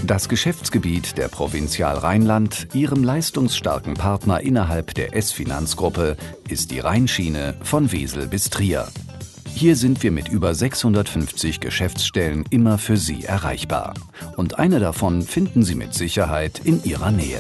Das Geschäftsgebiet der Provinzial Rheinland, ihrem leistungsstarken Partner innerhalb der S-Finanzgruppe, ist die Rheinschiene von Wesel bis Trier. Hier sind wir mit über 650 Geschäftsstellen immer für Sie erreichbar. Und eine davon finden Sie mit Sicherheit in Ihrer Nähe.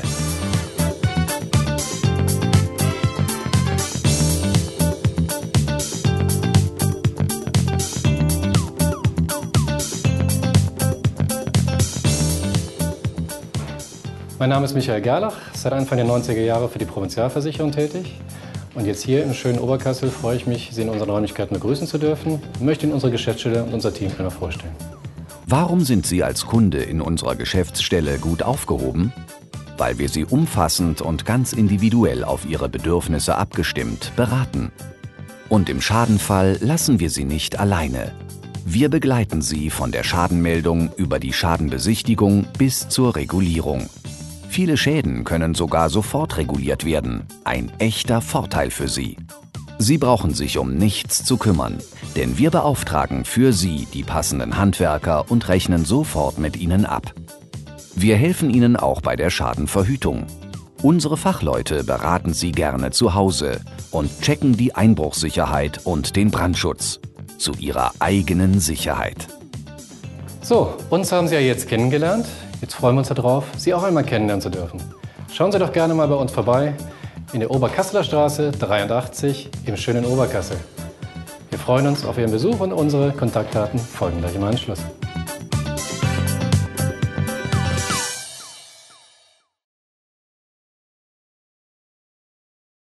Mein Name ist Michael Gerlach, seit Anfang der 90er Jahre für die Provinzialversicherung tätig. Und jetzt hier im schönen Oberkassel freue ich mich, Sie in unseren Räumlichkeiten begrüßen zu dürfen. Ich möchte Ihnen unsere Geschäftsstelle und unser Team einmal vorstellen. Warum sind Sie als Kunde in unserer Geschäftsstelle gut aufgehoben? Weil wir Sie umfassend und ganz individuell auf Ihre Bedürfnisse abgestimmt beraten. Und im Schadenfall lassen wir Sie nicht alleine. Wir begleiten Sie von der Schadenmeldung über die Schadenbesichtigung bis zur Regulierung. Viele Schäden können sogar sofort reguliert werden. Ein echter Vorteil für Sie. Sie brauchen sich um nichts zu kümmern, denn wir beauftragen für Sie die passenden Handwerker und rechnen sofort mit Ihnen ab. Wir helfen Ihnen auch bei der Schadenverhütung. Unsere Fachleute beraten Sie gerne zu Hause und checken die Einbruchssicherheit und den Brandschutz zu Ihrer eigenen Sicherheit. So, uns haben Sie ja jetzt kennengelernt. Jetzt freuen wir uns darauf, Sie auch einmal kennenlernen zu dürfen. Schauen Sie doch gerne mal bei uns vorbei in der Oberkasseler Straße 83 im schönen Oberkassel. Wir freuen uns auf Ihren Besuch und unsere Kontaktdaten folgen gleich im Anschluss.